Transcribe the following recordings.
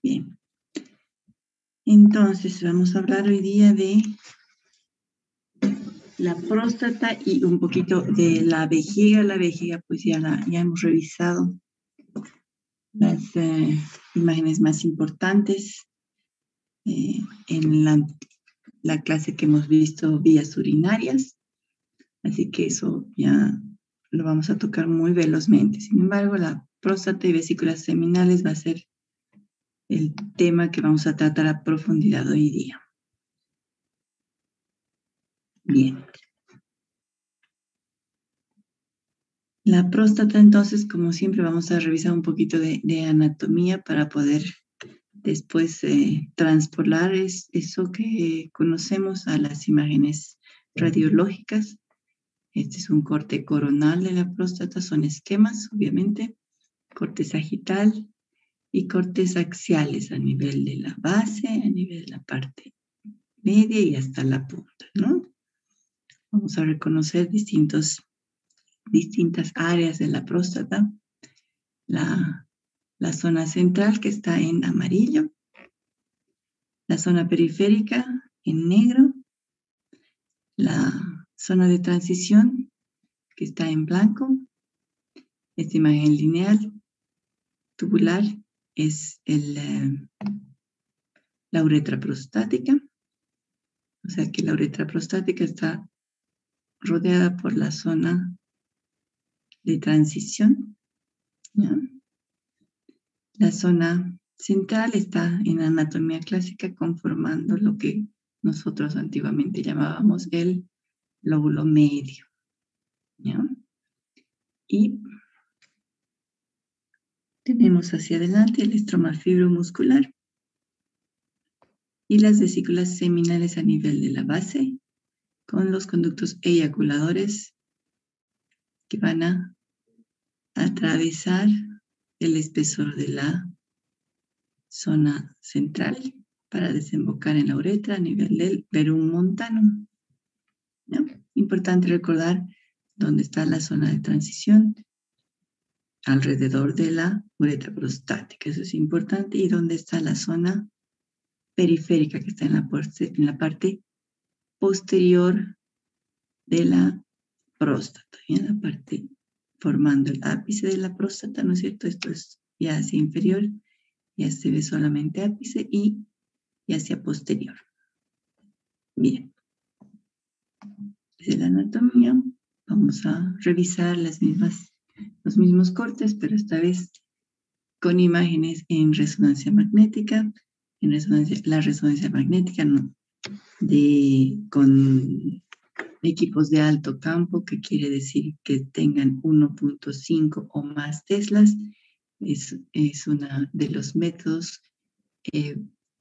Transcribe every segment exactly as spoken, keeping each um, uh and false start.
Bien. Entonces, vamos a hablar hoy día de la próstata y un poquito de la vejiga. La vejiga, pues ya, la, ya hemos revisado las eh, imágenes más importantes eh, en la, la clase que hemos visto, vías urinarias. Así que eso ya lo vamos a tocar muy velozmente. Sin embargo, la próstata y vesículas seminales va a ser el tema que vamos a tratar a profundidad hoy día. Bien. La próstata, entonces, como siempre, vamos a revisar un poquito de, de anatomía para poder después eh, transpolar es, eso que conocemos a las imágenes radiológicas. Este es un corte coronal de la próstata, son esquemas, obviamente, corte sagital y cortes axiales a nivel de la base, a nivel de la parte media y hasta la punta, ¿no? Vamos a reconocer distintos, distintas áreas de la próstata. La, la zona central, que está en amarillo, la zona periférica en negro, la zona de transición, que está en blanco. Esta imagen lineal tubular es el, eh, la uretra prostática, o sea que la uretra prostática está rodeada por la zona de transición, ¿ya? La zona central está en anatomía clásica conformando lo que nosotros antiguamente llamábamos el lóbulo medio, ¿ya? Y tenemos hacia adelante el estroma fibromuscular y las vesículas seminales a nivel de la base con los conductos eyaculadores que van a atravesar el espesor de la zona central para desembocar en la uretra a nivel del verum montanum, ¿no? Importante recordar dónde está la zona de transición alrededor de la uretra prostática, eso es importante, y dónde está la zona periférica que está en la, en la parte posterior de la próstata, y en la parte formando el ápice de la próstata, ¿no es cierto? Esto es ya hacia inferior, ya se ve solamente ápice y, y hacia posterior. Bien. Desde la anatomía vamos a revisar las mismas, los mismos cortes, pero esta vez con imágenes en resonancia magnética, en resonancia, la resonancia magnética no, de, con equipos de alto campo, que quiere decir que tengan uno punto cinco o más teslas. Es, es uno de los métodos eh,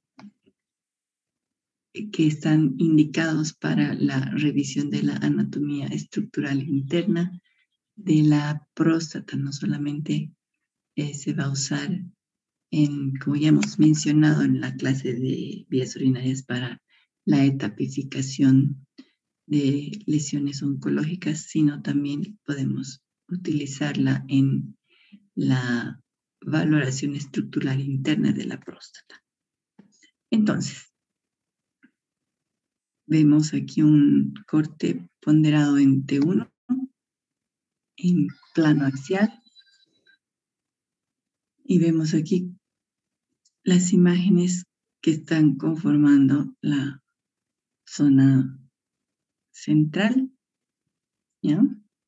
que están indicados para la revisión de la anatomía estructural interna de la próstata. No solamente eh, se va a usar, en, como ya hemos mencionado en la clase de vías urinarias, para la etapificación de lesiones oncológicas, sino también podemos utilizarla en la valoración estructural interna de la próstata. Entonces, vemos aquí un corte ponderado en T uno, en plano axial, y vemos aquí las imágenes que están conformando la zona central, ¿ya?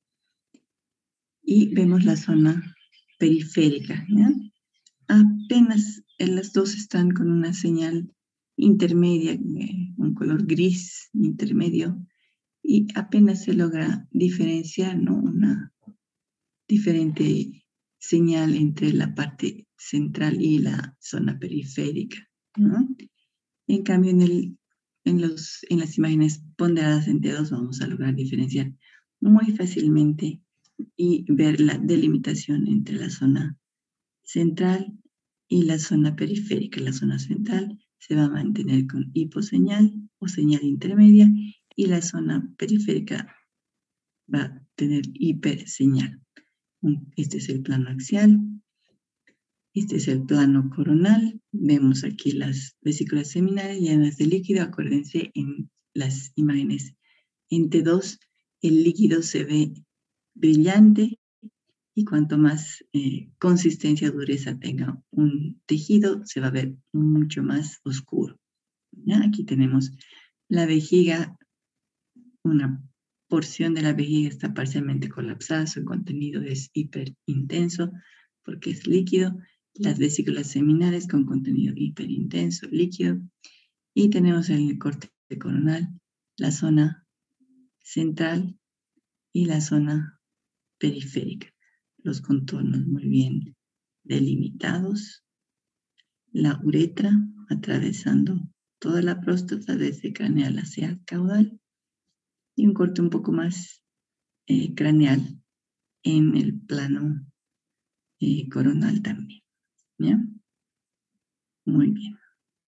Y vemos la zona periférica, ¿ya? Apenas las dos están con una señal intermedia, eh, un color gris intermedio, y apenas se logra diferenciar, ¿no? Una diferente señal entre la parte central y la zona periférica, ¿no? En cambio, en, el, en, los, en las imágenes ponderadas en T dos vamos a lograr diferenciar muy fácilmente y ver la delimitación entre la zona central y la zona periférica. La zona central se va a mantener con hiposeñal o señal intermedia, y la zona periférica va a tener hiperseñal. Este es el plano axial. Este es el plano coronal. Vemos aquí las vesículas seminales llenas de líquido. Acuérdense, en las imágenes en T dos, el líquido se ve brillante y cuanto más eh, consistencia, dureza tenga un tejido, se va a ver mucho más oscuro. ¿Ya? Aquí tenemos la vejiga, una porción de la vejiga está parcialmente colapsada, su contenido es hiperintenso porque es líquido. Las vesículas seminales con contenido hiperintenso, líquido. Y tenemos el corte coronal, la zona central y la zona periférica. Los contornos muy bien delimitados. La uretra atravesando toda la próstata desde craneal hacia caudal. Y un corte un poco más eh, craneal en el plano eh, coronal también. ¿Ya? Muy bien.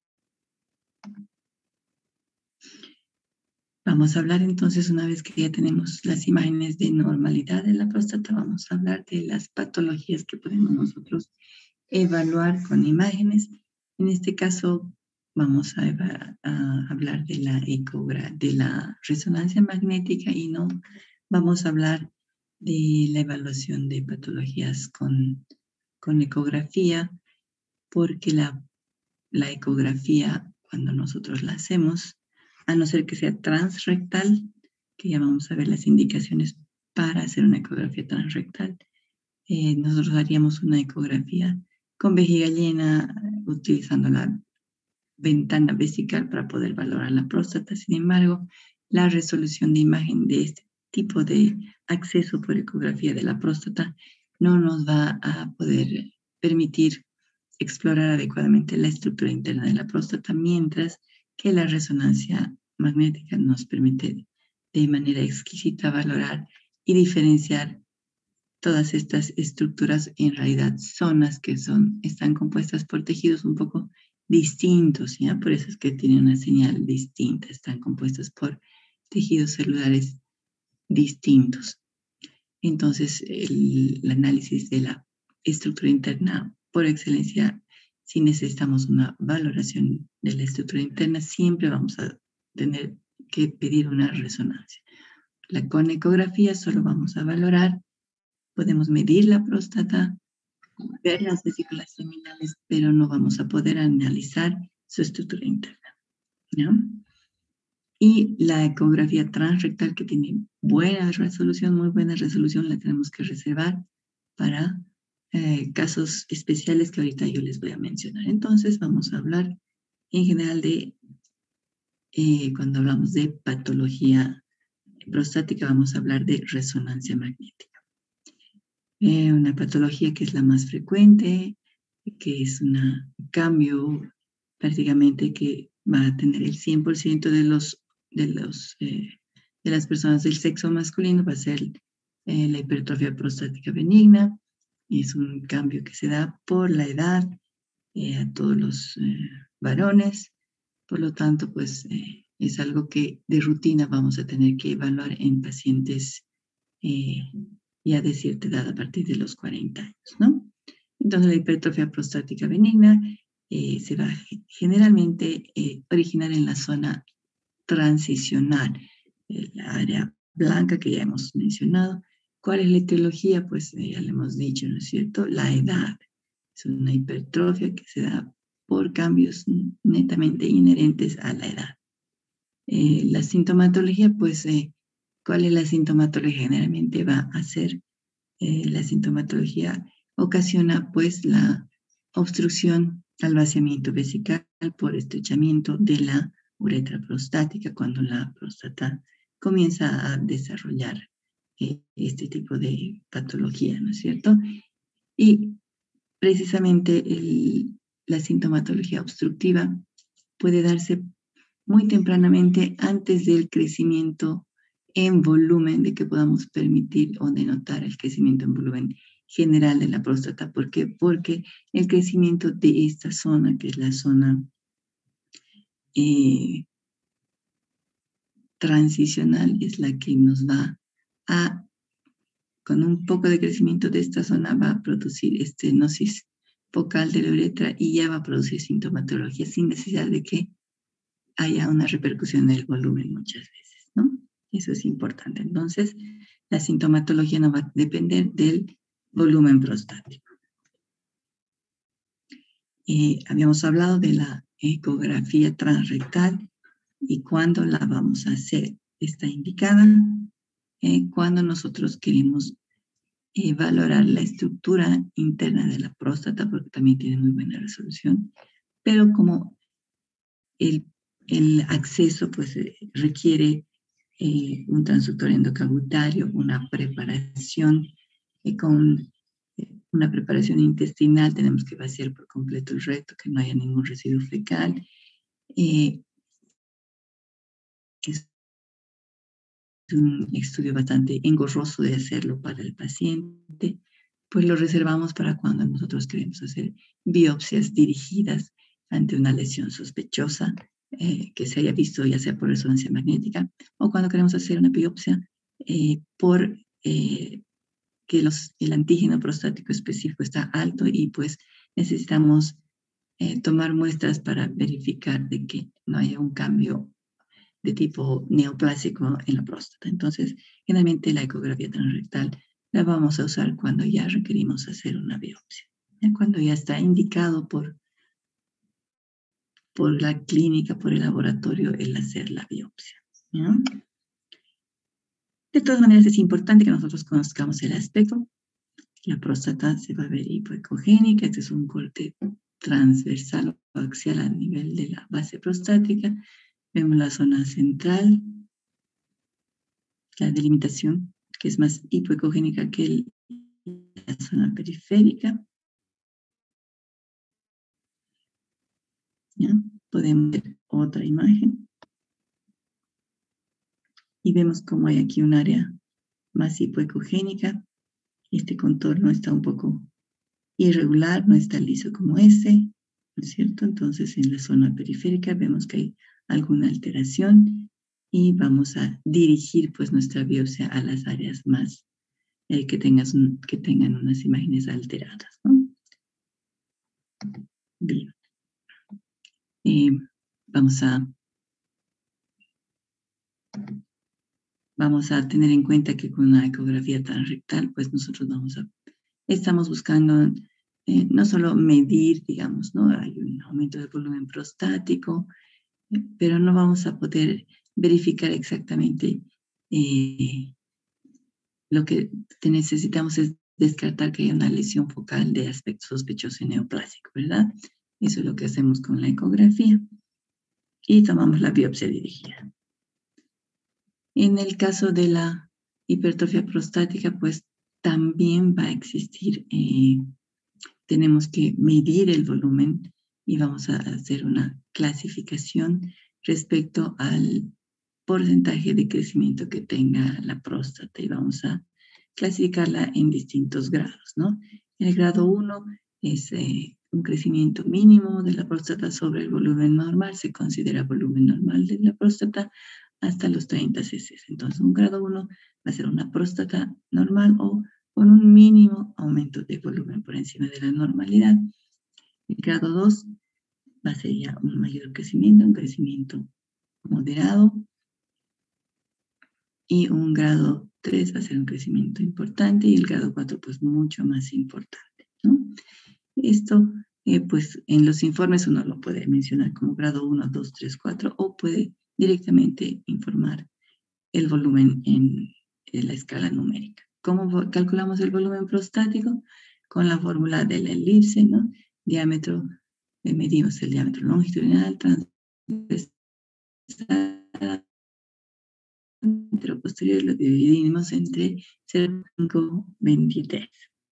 Vamos a hablar entonces, una vez que ya tenemos las imágenes de normalidad de la próstata, vamos a hablar de las patologías que podemos nosotros evaluar con imágenes. En este caso, vamos a, a hablar de la, ecogra de la resonancia magnética y no vamos a hablar de la evaluación de patologías con, con ecografía, porque la, la ecografía, cuando nosotros la hacemos, a no ser que sea transrectal, que ya vamos a ver las indicaciones para hacer una ecografía transrectal, eh, nosotros haríamos una ecografía con vejiga llena, utilizando la ventana vesical para poder valorar la próstata. Sin embargo, la resolución de imagen de este tipo de acceso por ecografía de la próstata no nos va a poder permitir explorar adecuadamente la estructura interna de la próstata, mientras que la resonancia magnética nos permite de manera exquisita valorar y diferenciar todas estas estructuras, en realidad zonas que son, están compuestas por tejidos un poco distintos, ¿ya? Por eso es que tienen una señal distinta, están compuestas por tejidos celulares distintos. Entonces, el, el análisis de la estructura interna, por excelencia, si necesitamos una valoración de la estructura interna, siempre vamos a tener que pedir una resonancia. La con ecografía solo vamos a valorar, podemos medir la próstata, ver las vesículas seminales, pero no vamos a poder analizar su estructura interna, ¿no? Y la ecografía transrectal, que tiene buena resolución, muy buena resolución, la tenemos que reservar para eh, casos especiales que ahorita yo les voy a mencionar. Entonces vamos a hablar en general de, eh, cuando hablamos de patología prostática, vamos a hablar de resonancia magnética. Eh, una patología que es la más frecuente, que es un cambio prácticamente que va a tener el cien por ciento de, los, de, los, eh, de las personas del sexo masculino, va a ser eh, la hipertrofia prostática benigna. Y es un cambio que se da por la edad eh, a todos los eh, varones. Por lo tanto, pues eh, es algo que de rutina vamos a tener que evaluar en pacientes eh, ya de cierta edad, a partir de los cuarenta años, ¿no? Entonces, la hipertrofia prostática benigna eh, se va a generalmente eh, originar en la zona transicional, eh, la área blanca que ya hemos mencionado. ¿Cuál es la etiología? Pues eh, ya le hemos dicho, ¿no es cierto? La edad. Es una hipertrofia que se da por cambios netamente inherentes a la edad. Eh, la sintomatología, pues, eh, ¿cuál es la sintomatología? Generalmente va a ser, eh, la sintomatología ocasiona, pues, la obstrucción al vaciamiento vesical por estrechamiento de la uretra prostática, cuando la próstata comienza a desarrollar eh, este tipo de patología, ¿no es cierto? Y precisamente el, la sintomatología obstructiva puede darse muy tempranamente antes del crecimiento en volumen, de que podamos permitir o denotar el crecimiento en volumen general de la próstata. ¿Por qué? Porque el crecimiento de esta zona, que es la zona eh, transicional, es la que nos va a, con un poco de crecimiento de esta zona, va a producir estenosis focal de la uretra y ya va a producir sintomatología sin necesidad de que haya una repercusión en el volumen muchas veces, ¿no? Eso es importante. Entonces, la sintomatología no va a depender del volumen prostático. Eh, habíamos hablado de la ecografía transrectal y cuándo la vamos a hacer. Está indicada eh, cuando nosotros queremos eh, valorar la estructura interna de la próstata, porque también tiene muy buena resolución, pero como el, el acceso pues, eh, requiere eh, un transductor endocavitario, una preparación eh, con una preparación intestinal, tenemos que vaciar por completo el recto, que no haya ningún residuo fecal. Eh, es un estudio bastante engorroso de hacerlo para el paciente, pues lo reservamos para cuando nosotros queremos hacer biopsias dirigidas ante una lesión sospechosa eh, que se haya visto ya sea por resonancia magnética o cuando queremos hacer una biopsia eh, por eh, que los, el antígeno prostático específico está alto y pues necesitamos eh, tomar muestras para verificar de que no haya un cambio de tipo neoplásico en la próstata. Entonces, generalmente la ecografía transrectal la vamos a usar cuando ya requerimos hacer una biopsia, ¿ya? Cuando ya está indicado por, por la clínica, por el laboratorio, el hacer la biopsia, ¿ya? De todas maneras, es importante que nosotros conozcamos el aspecto. La próstata se va a ver hipoecogénica. Este es un corte transversal o axial a nivel de la base prostática. Vemos la zona central, la delimitación, que es más hipoecogénica que el, la zona periférica. ¿Ya? Podemos ver otra imagen. Y vemos cómo hay aquí un área más hipoecogénica. Este contorno está un poco irregular, no está liso como este, ¿no es cierto? Entonces, en la zona periférica vemos que hay alguna alteración y vamos a dirigir pues nuestra biopsia a las áreas más eh, que, tengas un, que tengan unas imágenes alteradas, ¿no? Bien. Eh, vamos a vamos a tener en cuenta que con una ecografía transrectal, pues nosotros vamos a estamos buscando eh, no solo medir, digamos, ¿no? Hay un aumento del volumen prostático, pero no vamos a poder verificar exactamente eh, lo que necesitamos es descartar que haya una lesión focal de aspecto sospechoso y neoplásico, ¿verdad? Eso es lo que hacemos con la ecografía y tomamos la biopsia dirigida. En el caso de la hipertrofia prostática, pues también va a existir, eh, tenemos que medir el volumen y vamos a hacer una clasificación respecto al porcentaje de crecimiento que tenga la próstata y vamos a clasificarla en distintos grados, ¿no? El grado uno es eh, un crecimiento mínimo de la próstata sobre el volumen normal, se considera volumen normal de la próstata hasta los treinta centímetros. Entonces, un grado uno va a ser una próstata normal o con un mínimo aumento de volumen por encima de la normalidad. El grado dos va a ser ya un mayor crecimiento, un crecimiento moderado. Y un grado tres va a ser un crecimiento importante y el grado cuatro pues mucho más importante, ¿no? Esto eh, pues en los informes uno lo puede mencionar como grado uno, dos, tres, cuatro o puede directamente informar el volumen en, en la escala numérica. ¿Cómo calculamos el volumen prostático? Con la fórmula de la elipse, ¿no? Diámetro, eh, medimos el diámetro longitudinal, transversal, pero posterior lo dividimos entre cero punto cinco veintitrés.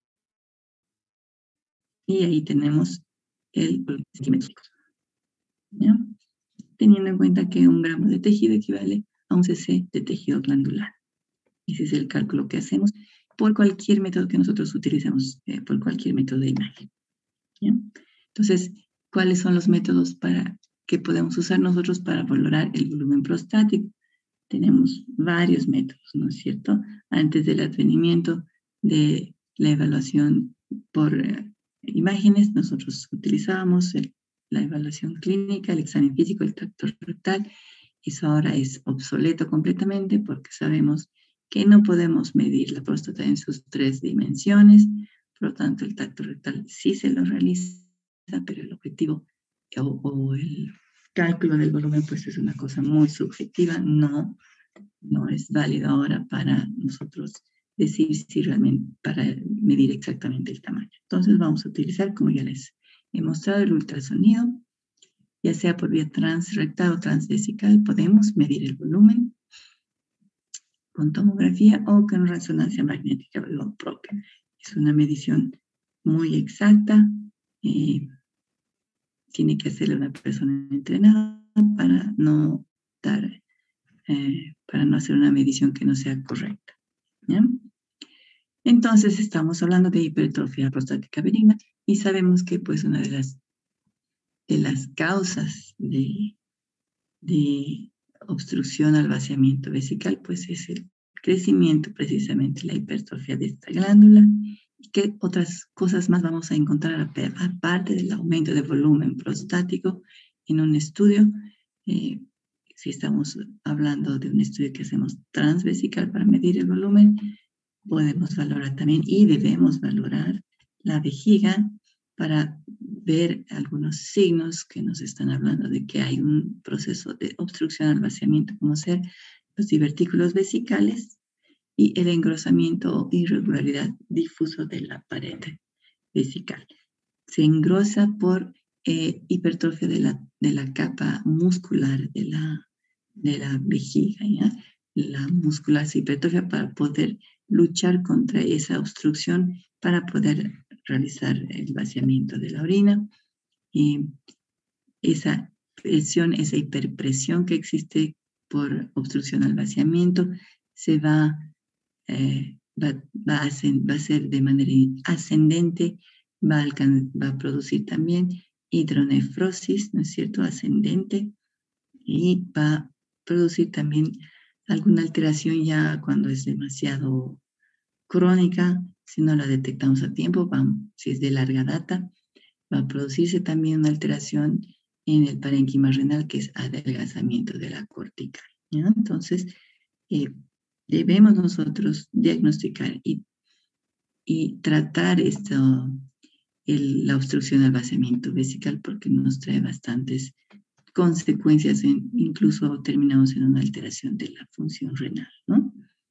Y ahí tenemos el volumen centímetro. ¿Ya? Teniendo en cuenta que un gramo de tejido equivale a un cc de tejido glandular. Ese es el cálculo que hacemos por cualquier método que nosotros utilicemos, eh, por cualquier método de imagen. ¿Ya? Entonces, ¿cuáles son los métodos para, que podemos usar nosotros para valorar el volumen prostático? Tenemos varios métodos, ¿no es cierto? Antes del advenimiento de la evaluación por eh, imágenes, nosotros utilizábamos el, la evaluación clínica, el examen físico, el tacto rectal. Eso ahora es obsoleto completamente porque sabemos que no podemos medir la próstata en sus tres dimensiones. Por lo tanto, el tacto rectal sí se lo realiza, pero el objetivo o, o el cálculo del volumen pues es una cosa muy subjetiva, no, no es válido ahora para nosotros decir si realmente, para medir exactamente el tamaño. Entonces vamos a utilizar, como ya les he mostrado, el ultrasonido, ya sea por vía transrectal o transvesical, podemos medir el volumen con tomografía o con resonancia magnética lo propio. Es una medición muy exacta, eh, tiene que hacerle una persona entrenada para no dar, eh, para no hacer una medición que no sea correcta, ¿ya? Entonces estamos hablando de hipertrofia prostática benigna y sabemos que pues una de las, de las causas de, de obstrucción al vaciamiento vesical pues es el crecimiento, precisamente la hipertrofia de esta glándula. ¿Y qué otras cosas más vamos a encontrar aparte del aumento de volumen prostático en un estudio? Eh, si estamos hablando de un estudio que hacemos transvesical para medir el volumen, podemos valorar también y debemos valorar la vejiga para ver algunos signos que nos están hablando de que hay un proceso de obstrucción al vaciamiento, como ser los divertículos vesicales y el engrosamiento o irregularidad difuso de la pared vesical. Se engrosa por eh, hipertrofia de la, de la capa muscular de la, de la vejiga, ¿ya? La muscular se hipertrofia para poder luchar contra esa obstrucción, para poder realizar el vaciamiento de la orina. Y esa presión, esa hiperpresión que existe por obstrucción al vaciamiento se va, eh, va, va, a, va a ser de manera ascendente, va a, va a producir también hidronefrosis, ¿no es cierto?, ascendente, y va a producir también alguna alteración ya cuando es demasiado crónica, si no la detectamos a tiempo, va, si es de larga data, va a producirse también una alteración en el parénquima renal, que es adelgazamiento de la cortical, ¿ya? Entonces, eh, debemos nosotros diagnosticar y, y tratar esto, el, la obstrucción al vaciamiento vesical, porque nos trae bastantes consecuencias, en, incluso terminamos en una alteración de la función renal, ¿no?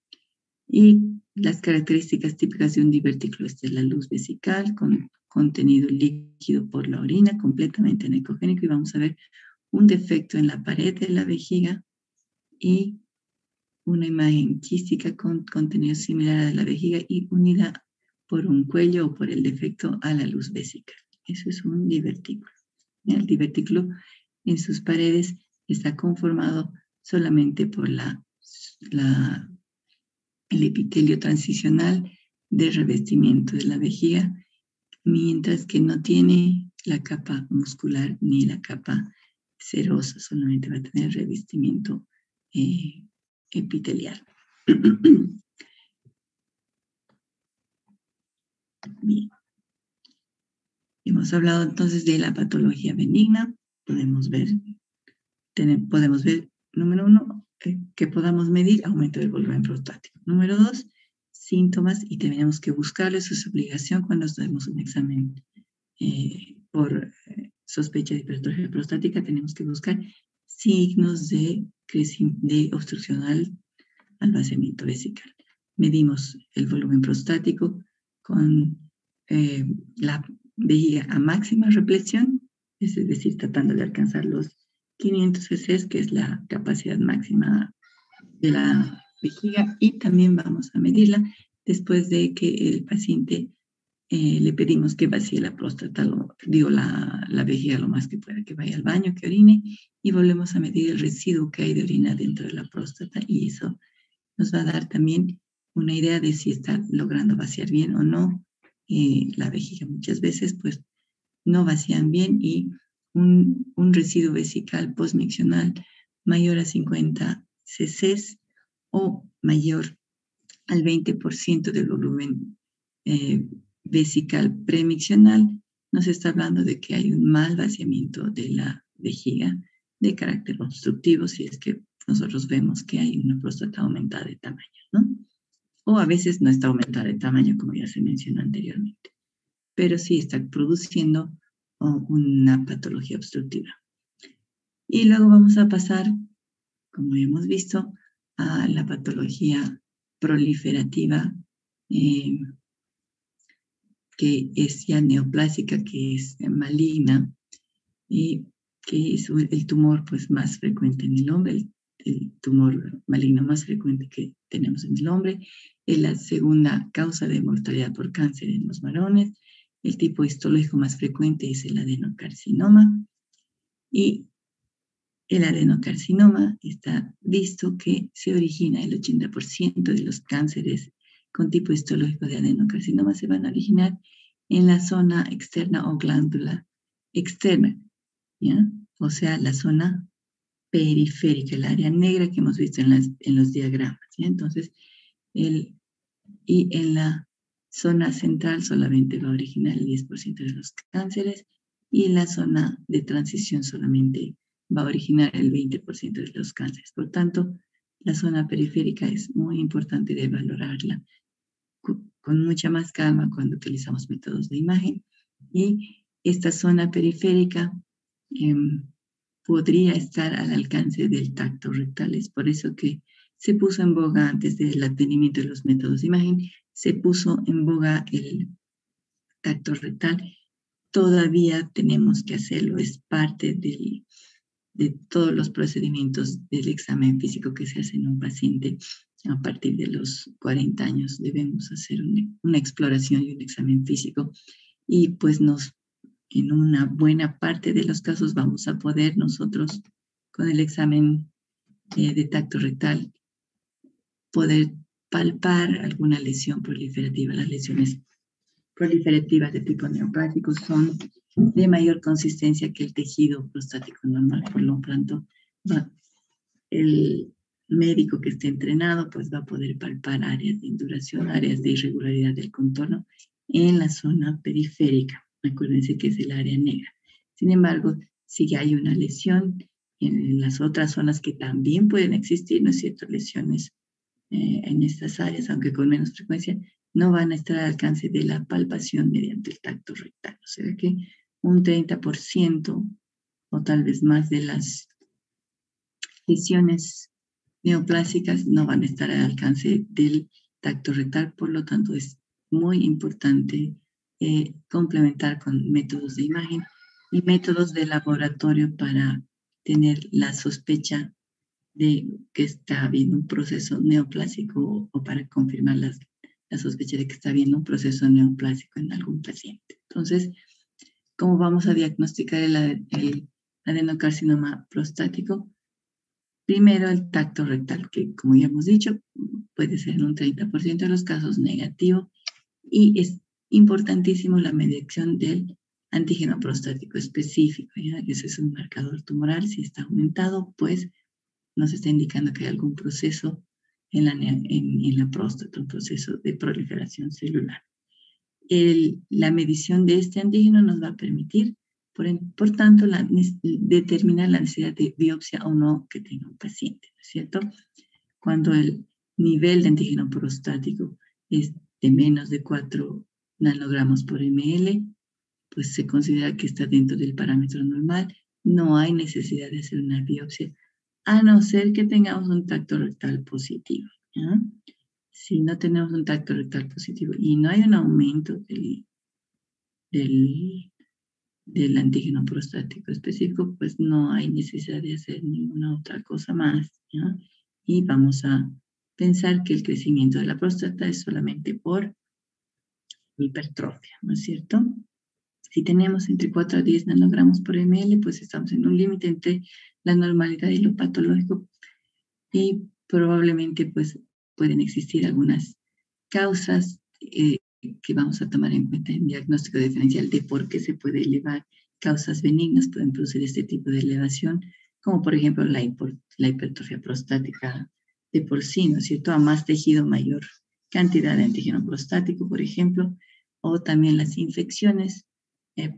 Y las características típicas de un divertículo es de la luz vesical con contenido líquido por la orina, completamente anecogénico, y vamos a ver un defecto en la pared de la vejiga y una imagen quística con contenido similar a la de la vejiga y unida por un cuello o por el defecto a la luz vesical. Eso es un divertículo. El divertículo en sus paredes está conformado solamente por la, la, el epitelio transicional de revestimiento de la vejiga, mientras que no tiene la capa muscular ni la capa serosa, solamente va a tener revestimiento eh, epitelial. Bien. Hemos hablado entonces de la patología benigna. Podemos ver, tener, podemos ver, número uno, eh, que podamos medir aumento del volumen prostático. Número dos, síntomas, y tenemos que buscarlo, eso es obligación cuando hacemos un examen eh, por eh, sospecha de hipertrofia prostática, tenemos que buscar signos de, de obstrucción al, al vaciamiento vesical. Medimos el volumen prostático con eh, la vejiga a máxima repleción, es decir, tratando de alcanzar los quinientos cc, que es la capacidad máxima de la vejiga, y también vamos a medirla después de que el paciente eh, le pedimos que vacíe la próstata, lo, digo, la, la vejiga lo más que pueda, que vaya al baño, que orine, y volvemos a medir el residuo que hay de orina dentro de la próstata, y eso nos va a dar también una idea de si está logrando vaciar bien o no eh, la vejiga. Muchas veces pues no vacían bien y un, un residuo vesical postmiccional mayor a cincuenta cc o mayor al veinte por ciento del volumen eh, vesical premiccional nos está hablando de que hay un mal vaciamiento de la vejiga de carácter obstructivo, si es que nosotros vemos que hay una próstata aumentada de tamaño, ¿no? O a veces no está aumentada de tamaño, como ya se mencionó anteriormente, pero sí está produciendo oh, una patología obstructiva. Y luego vamos a pasar, como ya hemos visto, a la patología proliferativa, eh, que es ya neoplásica, que es maligna, y que es el tumor pues, más frecuente en el hombre, el, el tumor maligno más frecuente que tenemos en el hombre. Es la segunda causa de mortalidad por cáncer en los varones. El tipo histológico más frecuente es el adenocarcinoma. Y el adenocarcinoma está visto que se origina el ochenta por ciento de los cánceres con tipo histológico de adenocarcinoma se van a originar en la zona externa o glándula externa, ¿ya? O sea, la zona periférica, el área negra que hemos visto en, las, en los diagramas, ¿ya? Entonces, el, y en la zona central solamente va a originar el diez por ciento de los cánceres y en la zona de transición solamente va a originar el veinte por ciento de los cánceres. Por tanto, la zona periférica es muy importante de valorarla con, con mucha más calma cuando utilizamos métodos de imagen. Y esta zona periférica eh, podría estar al alcance del tacto rectal. Es por eso que se puso en boga antes del advenimiento de los métodos de imagen, se puso en boga el tacto rectal. Todavía tenemos que hacerlo, es parte del, de todos los procedimientos del examen físico que se hace en un paciente. A partir de los cuarenta años debemos hacer una, una exploración y un examen físico y pues nos, en una buena parte de los casos vamos a poder nosotros con el examen eh, de tacto rectal poder palpar alguna lesión proliferativa. Las lesiones proliferativas de tipo neoplásico son de mayor consistencia que el tejido prostático normal. Por lo tanto, va, el médico que esté entrenado pues va a poder palpar áreas de induración, áreas de irregularidad del contorno en la zona periférica. Acuérdense que es el área negra. Sin embargo, si hay una lesión en las otras zonas que también pueden existir, ¿no es cierto?, lesiones eh, en estas áreas, aunque con menos frecuencia, no van a estar al alcance de la palpación mediante el tacto rectal. O sea que un treinta por ciento o tal vez más de las lesiones neoplásicas no van a estar al alcance del tacto rectal, por lo tanto es muy importante eh, complementar con métodos de imagen y métodos de laboratorio para tener la sospecha de que está habiendo un proceso neoplásico o, o para confirmar las, la sospecha de que está habiendo un proceso neoplásico en algún paciente. Entonces, ¿cómo vamos a diagnosticar el, el adenocarcinoma prostático? Primero, el tacto rectal, que como ya hemos dicho, puede ser en un treinta por ciento de los casos negativo y es importantísimo la medición del antígeno prostático específico, ¿ya? Ese es un marcador tumoral. Si está aumentado, pues nos está indicando que hay algún proceso en la, en, en la próstata, un proceso de proliferación celular. El, la medición de este antígeno nos va a permitir, por, por tanto, la, determinar la necesidad de biopsia o no que tenga un paciente, ¿no es cierto? Cuando el nivel de antígeno prostático es de menos de cuatro nanogramos por ml, pues se considera que está dentro del parámetro normal. No hay necesidad de hacer una biopsia, a no ser que tengamos un tacto rectal positivo, ¿ya? Si no tenemos un tacto rectal positivo y no hay un aumento del, del, del antígeno prostático específico, pues no hay necesidad de hacer ninguna otra cosa más, ¿ya? Y vamos a pensar que el crecimiento de la próstata es solamente por hipertrofia, ¿no es cierto? Si tenemos entre cuatro a diez nanogramos por ml, pues estamos en un límite entre la normalidad y lo patológico y probablemente pues pueden existir algunas causas eh, que vamos a tomar en cuenta en diagnóstico diferencial de por qué se puede elevar. Causas benignas pueden producir este tipo de elevación, como por ejemplo la, hipo, la hipertrofia prostática de por sí, ¿no es cierto? A más tejido, mayor cantidad de antígeno prostático, por ejemplo, o también las infecciones eh,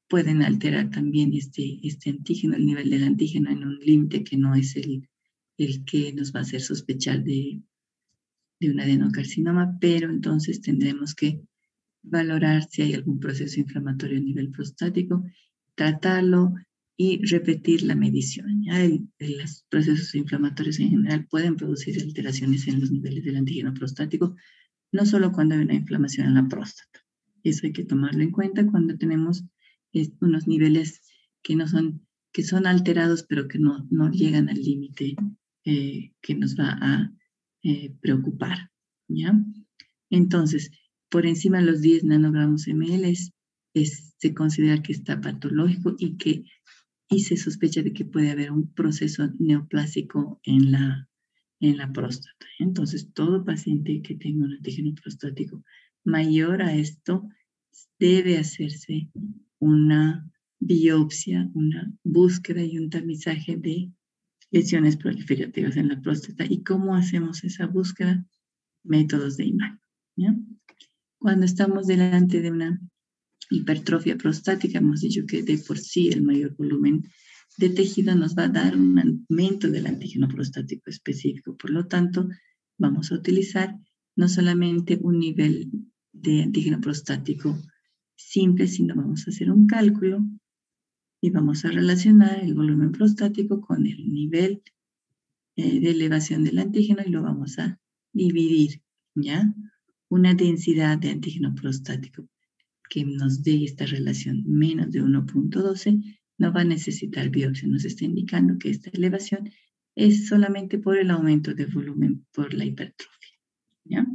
pueden alterar también este, este antígeno, el nivel del antígeno en un límite que no es el, el que nos va a hacer sospechar de, de un adenocarcinoma, pero entonces tendremos que valorar si hay algún proceso inflamatorio a nivel prostático, tratarlo y repetir la medición. ¿Ya? El, los procesos inflamatorios en general pueden producir alteraciones en los niveles del antígeno prostático, no solo cuando hay una inflamación en la próstata. Eso hay que tomarlo en cuenta cuando tenemos eh, unos niveles que no son, que son alterados, pero que no, no llegan al límite eh, que nos va a eh, preocupar. ¿Ya? Entonces, por encima de los diez nanogramos ml es, es, se considera que está patológico y, que, y se sospecha de que puede haber un proceso neoplásico en la, en la próstata. Entonces, todo paciente que tenga un antígeno prostático mayor a esto debe hacerse una biopsia, una búsqueda y un tamizaje de lesiones proliferativas en la próstata. ¿Y cómo hacemos esa búsqueda? Métodos de imagen. ¿Ya? Cuando estamos delante de una hipertrofia prostática, hemos dicho que de por sí el mayor volumen de tejido nos va a dar un aumento del antígeno prostático específico. Por lo tanto, vamos a utilizar no solamente un nivel de antígeno prostático simple, sino vamos a hacer un cálculo y vamos a relacionar el volumen prostático con el nivel eh, de elevación del antígeno y lo vamos a dividir, ¿ya? Una densidad de antígeno prostático que nos dé esta relación menos de uno punto doce no va a necesitar biopsia. Nos está indicando que esta elevación es solamente por el aumento de volumen por la hipertrofia. ¿Ya?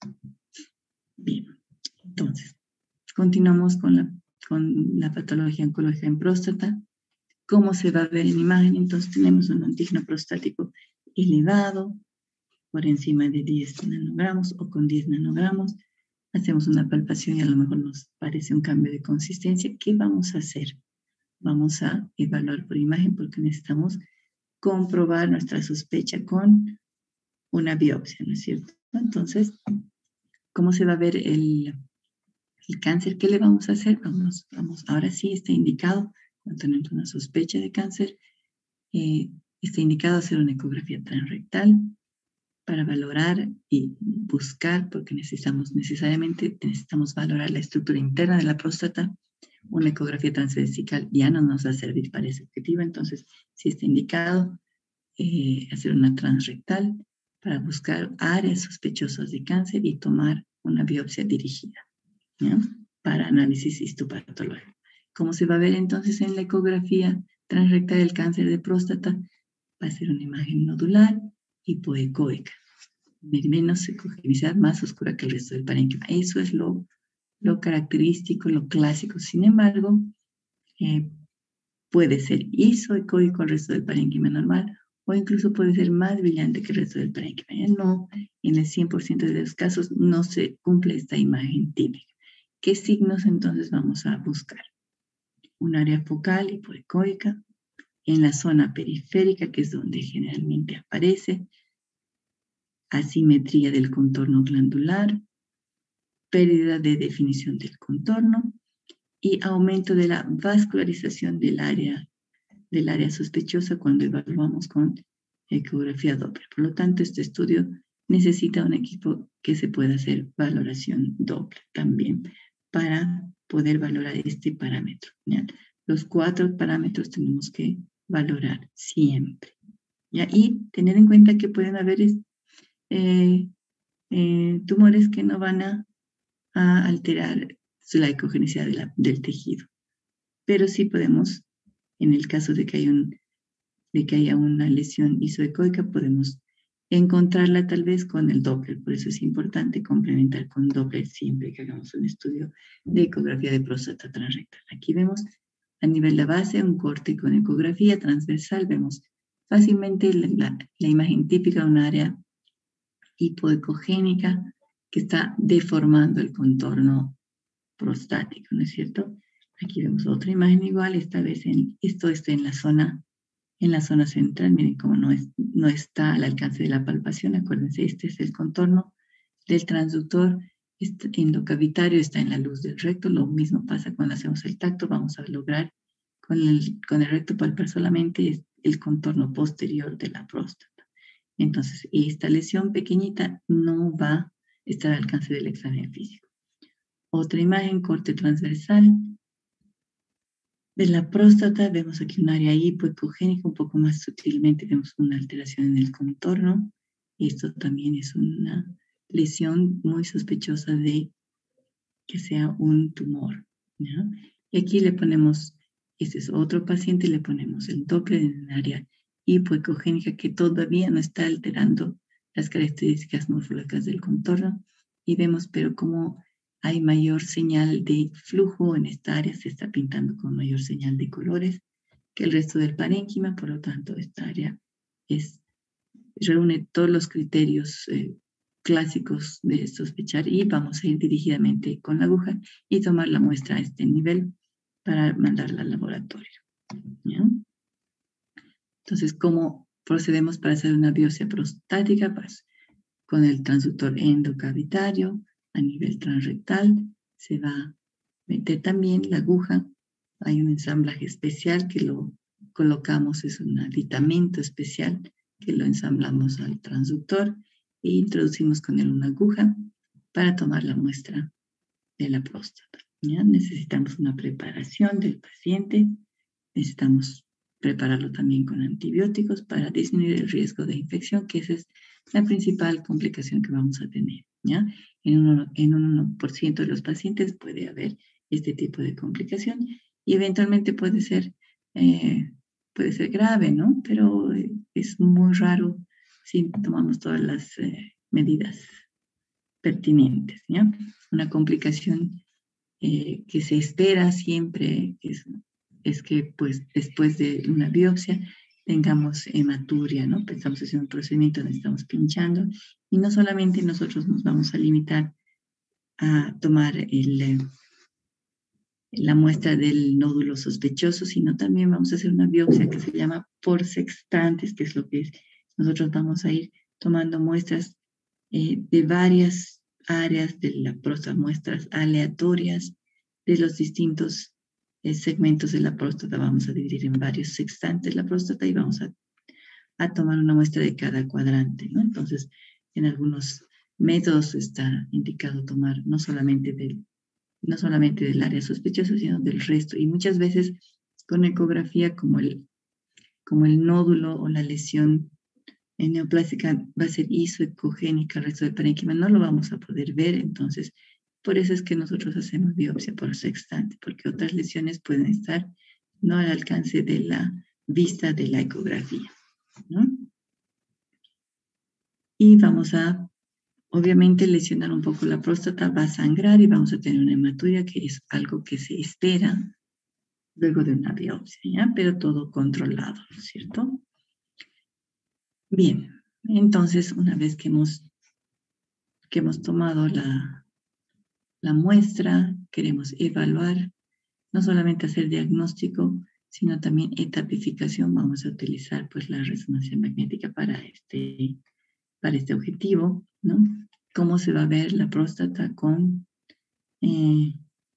Bien, entonces, continuamos con la, con la patología oncológica en próstata. ¿Cómo se va a ver en imagen? Entonces tenemos un antígeno prostático elevado, por encima de diez nanogramos o con diez nanogramos. Hacemos una palpación y a lo mejor nos parece un cambio de consistencia. ¿Qué vamos a hacer? Vamos a evaluar por imagen porque necesitamos comprobar nuestra sospecha con una biopsia, ¿no es cierto? Entonces, ¿cómo se va a ver el, el cáncer? ¿Qué le vamos a hacer? Vamos, vamos, ahora sí está indicado, cuando tenemos una sospecha de cáncer, eh, está indicado hacer una ecografía transrectal para valorar y buscar, porque necesitamos necesariamente, necesitamos valorar la estructura interna de la próstata. Una ecografía transvesical ya no nos va a servir para ese objetivo, entonces si está indicado eh, hacer una transrectal para buscar áreas sospechosas de cáncer y tomar una biopsia dirigida, ¿ya? Para análisis histopatológico. ¿Cómo se va a ver entonces en la ecografía transrectal del cáncer de próstata? Va a ser una imagen nodular hipoecoica, menos ecogenicidad, más oscura que el resto del parénquima. Eso es lo, lo característico, lo clásico. Sin embargo, eh, puede ser isoecoico el resto del parénquima normal o incluso puede ser más brillante que el resto del parénquima. Ya no, en el cien por ciento de los casos no se cumple esta imagen típica. ¿Qué signos entonces vamos a buscar? Un área focal hipoecoica, en la zona periférica, que es donde generalmente aparece, asimetría del contorno glandular, pérdida de definición del contorno y aumento de la vascularización del área, del área sospechosa cuando evaluamos con ecografía Doppler. Por lo tanto, este estudio necesita un equipo que se pueda hacer valoración Doppler también para poder valorar este parámetro, ¿ya? Los cuatro parámetros tenemos que valorar siempre, ¿ya? Y tener en cuenta que pueden haber eh, eh, tumores que no van a, a alterar la ecogenicidad de la, del tejido. Pero sí podemos, en el caso de que, hay un, de que haya una lesión isoecoica, podemos encontrarla tal vez con el Doppler. Por eso es importante complementar con Doppler siempre que hagamos un estudio de ecografía de próstata transrectal. Aquí vemos a nivel de base un corte con ecografía transversal. Vemos fácilmente la, la, la imagen típica de un área hipoecogénica que está deformando el contorno prostático, ¿no es cierto? Aquí vemos otra imagen igual, esta vez en, esto está en la zona, en la zona central. Miren cómo no, es, no está al alcance de la palpación. Acuérdense, este es el contorno del transductor Este endocavitario está en la luz del recto. Lo mismo pasa cuando hacemos el tacto. Vamos a lograr con el, con el recto palpar solamente el contorno posterior de la próstata. Entonces, esta lesión pequeñita no va a estar al alcance del examen físico. Otra imagen, corte transversal de la próstata. Vemos aquí un área hipoecogénica, un poco más sutilmente vemos una alteración en el contorno. Esto también es una lesión muy sospechosa de que sea un tumor, ¿ya? Y aquí le ponemos, este es otro paciente, le ponemos el Doppler en el área hipoecogénica que todavía no está alterando las características morfológicas del contorno. Y vemos, pero como hay mayor señal de flujo en esta área, se está pintando con mayor señal de colores que el resto del parénquima. Por lo tanto, esta área es, reúne todos los criterios eh, clásicos de sospechar, y vamos a ir dirigidamente con la aguja y tomar la muestra a este nivel para mandarla al laboratorio, ¿ya? Entonces, ¿cómo procedemos para hacer una biopsia prostática? Pues con el transductor endocavitario a nivel transrectal se va a meter también la aguja. Hay un ensamblaje especial que lo colocamos, es un aditamento especial que lo ensamblamos al transductor e introducimos con él una aguja para tomar la muestra de la próstata, ¿ya? Necesitamos una preparación del paciente, necesitamos prepararlo también con antibióticos para disminuir el riesgo de infección, que esa es la principal complicación que vamos a tener, ¿ya? En un, en un uno por ciento de los pacientes puede haber este tipo de complicación y eventualmente puede ser, eh, puede ser grave, ¿no? Pero eh, es muy raro si tomamos todas las eh, medidas pertinentes, ¿ya? Una complicación eh, que se espera siempre es, es que pues después de una biopsia tengamos hematuria, ¿no? Estamos haciendo un procedimiento donde estamos pinchando y no solamente nosotros nos vamos a limitar a tomar el, la muestra del nódulo sospechoso, sino también vamos a hacer una biopsia que se llama por sextantes, que es lo que es. Nosotros vamos a ir tomando muestras eh, de varias áreas de la próstata, muestras aleatorias de los distintos eh, segmentos de la próstata. Vamos a dividir en varios sextantes la próstata y vamos a, a tomar una muestra de cada cuadrante, ¿no? Entonces, en algunos métodos está indicado tomar no solamente del, no solamente del área sospechosa, sino del resto. Y muchas veces con ecografía, como el, como el nódulo o la lesión en neoplásica va a ser isoecogénica al resto del parénquima, no lo vamos a poder ver. Entonces, por eso es que nosotros hacemos biopsia por sextante, porque otras lesiones pueden estar no al alcance de la vista de la ecografía, ¿no? Y vamos a, obviamente, lesionar un poco la próstata, va a sangrar y vamos a tener una hematuria, que es algo que se espera luego de una biopsia, ¿ya? Pero todo controlado, ¿no es cierto? Bien, entonces, una vez que hemos que hemos tomado la, la muestra, queremos evaluar, no solamente hacer diagnóstico, sino también etapificación. Vamos a utilizar pues la resonancia magnética para este, para este objetivo, ¿no? Cómo se va a ver la próstata con, eh,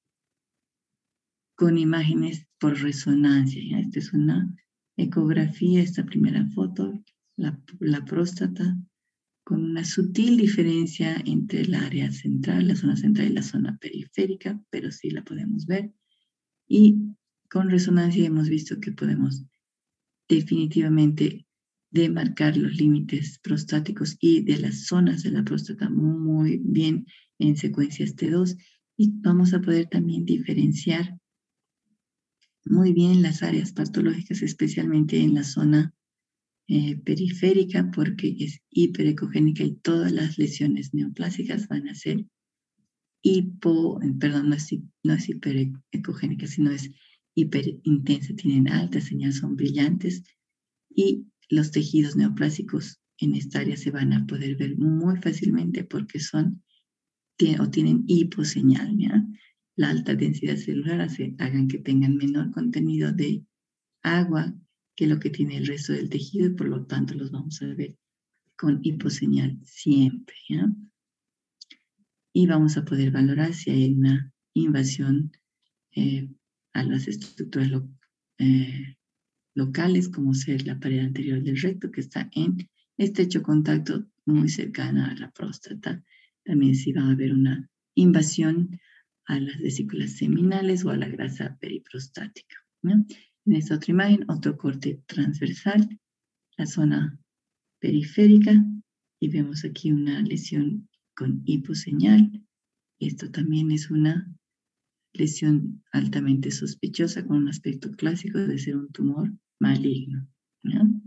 con imágenes por resonancia, ¿ya? Esta es una ecografía, esta primera foto, la, la próstata, con una sutil diferencia entre el área central, la zona central y la zona periférica, pero sí la podemos ver. Y con resonancia hemos visto que podemos definitivamente demarcar los límites prostáticos y de las zonas de la próstata muy bien en secuencias T dos, y vamos a poder también diferenciar muy bien las áreas patológicas, especialmente en la zona Eh, periférica, porque es hiperecogénica y todas las lesiones neoplásicas van a ser hipo, perdón, no es, no es hiperecogénica, sino es hiperintensa, tienen alta señal, son brillantes, y los tejidos neoplásicos en esta área se van a poder ver muy fácilmente porque son tienen, o tienen hiposeñal, ¿ya? La alta densidad celular hace, hagan que tengan menor contenido de agua que lo que tiene el resto del tejido, y por lo tanto los vamos a ver con hiposeñal siempre, ¿ya? y vamos a poder valorar si hay una invasión eh, a las estructuras lo, eh, locales, como ser la pared anterior del recto, que está en estrecho contacto muy cercana a la próstata. También si va a haber una invasión a las vesículas seminales o a la grasa periprostática, ¿no? En esta otra imagen, otro corte transversal, la zona periférica, y vemos aquí una lesión con hiposeñal. Esto también es una lesión altamente sospechosa con un aspecto clásico de ser un tumor maligno, ¿no?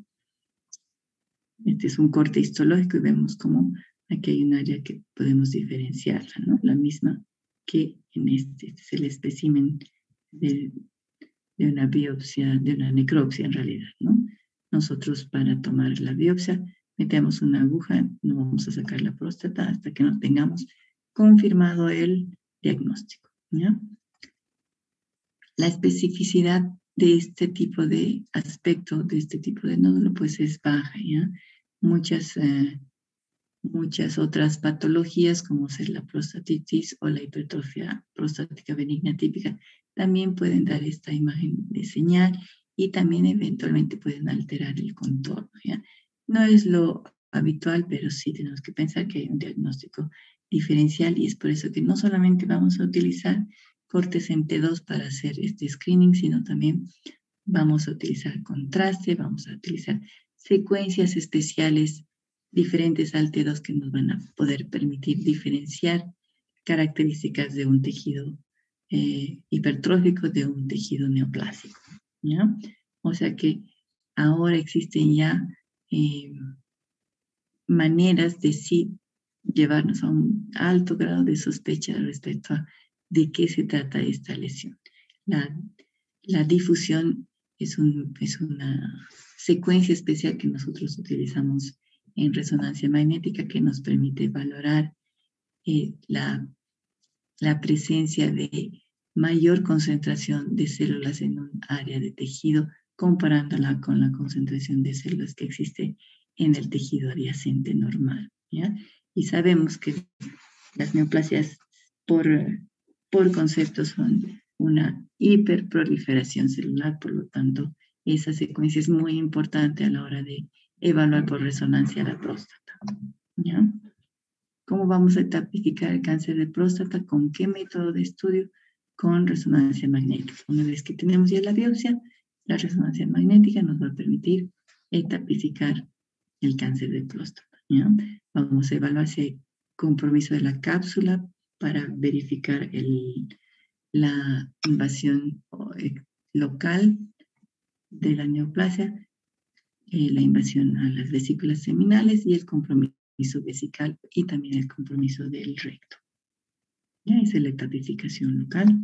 Este es un corte histológico y vemos cómo aquí hay un área que podemos diferenciarla, ¿no? La misma que en este, este es el espécimen de, de una biopsia, de una necropsia en realidad, ¿no? Nosotros para tomar la biopsia metemos una aguja, no vamos a sacar la próstata hasta que no tengamos confirmado el diagnóstico, ¿ya? La especificidad de este tipo de aspecto, de este tipo de nódulo, pues es baja, ¿ya? Muchas, eh, muchas otras patologías, como ser la prostatitis o la hipertrofia prostática benigna típica, también pueden dar esta imagen de señal y también eventualmente pueden alterar el contorno, ¿ya? No es lo habitual, pero sí tenemos que pensar que hay un diagnóstico diferencial y es por eso que no solamente vamos a utilizar cortes en T dos para hacer este screening, sino también vamos a utilizar contraste, vamos a utilizar secuencias especiales diferentes al T dos que nos van a poder permitir diferenciar características de un tejido eh, hipertrófico de un tejido neoplásico, ¿ya? O sea que ahora existen ya eh, maneras de sí llevarnos a un alto grado de sospecha respecto a de qué se trata esta lesión. La, la difusión es, un, es una secuencia especial que nosotros utilizamos en resonancia magnética que nos permite valorar eh, la, la presencia de mayor concentración de células en un área de tejido comparándola con la concentración de células que existe en el tejido adyacente normal, ¿ya? Y sabemos que las neoplasias por, por concepto son una hiperproliferación celular, por lo tanto, esa secuencia es muy importante a la hora de evaluar por resonancia la próstata, ¿ya? ¿Cómo vamos a tipificar el cáncer de próstata? ¿Con qué método de estudio? Con resonancia magnética. Una vez que tenemos ya la biopsia, la resonancia magnética nos va a permitir etapificar el cáncer de próstata, ¿ya? Vamos a evaluar si hay compromiso de la cápsula para verificar el, la invasión local de la neoplasia, eh, la invasión a las vesículas seminales y el compromiso vesical y también el compromiso del recto. Ya esa es la etapificación local.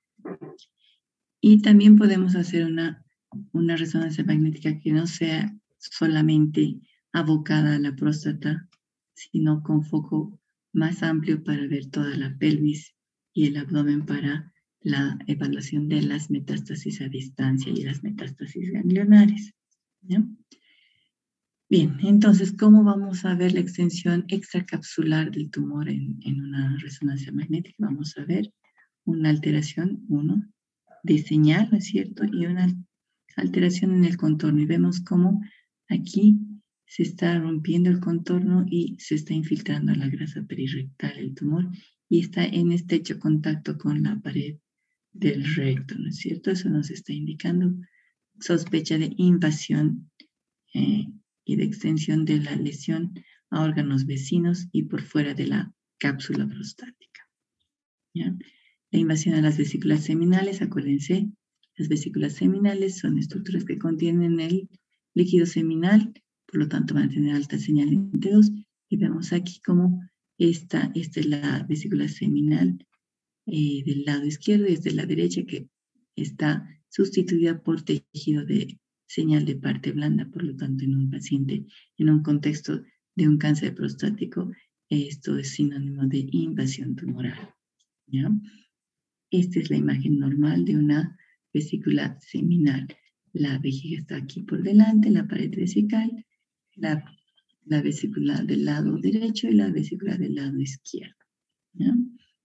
Y también podemos hacer una, una resonancia magnética que no sea solamente abocada a la próstata, sino con foco más amplio para ver toda la pelvis y el abdomen para la evaluación de las metástasis a distancia y las metástasis ganglionares, ¿ya? Bien, entonces, ¿cómo vamos a ver la extensión extracapsular del tumor en, en una resonancia magnética? Vamos a ver una alteración, uno, de señal, ¿no es cierto? Y una alteración en el contorno. Y vemos cómo aquí se está rompiendo el contorno y se está infiltrando la grasa perirectal, el tumor, y está en estrecho contacto con la pared del recto, ¿no es cierto? Eso nos está indicando sospecha de invasión eh, y de extensión de la lesión a órganos vecinos y por fuera de la cápsula prostática, ¿ya? La invasión a las vesículas seminales, acuérdense, las vesículas seminales son estructuras que contienen el líquido seminal, por lo tanto van a tener alta señal en T dos, y vemos aquí cómo esta, esta es la vesícula seminal eh, del lado izquierdo y es de la derecha que está sustituida por tejido de señal de parte blanda, por lo tanto en un paciente, en un contexto de un cáncer prostático, esto es sinónimo de invasión tumoral, ¿ya? Esta es la imagen normal de una vesícula seminal. La vejiga está aquí por delante, la pared vesical, la, la vesícula del lado derecho y la vesícula del lado izquierdo, ¿ya?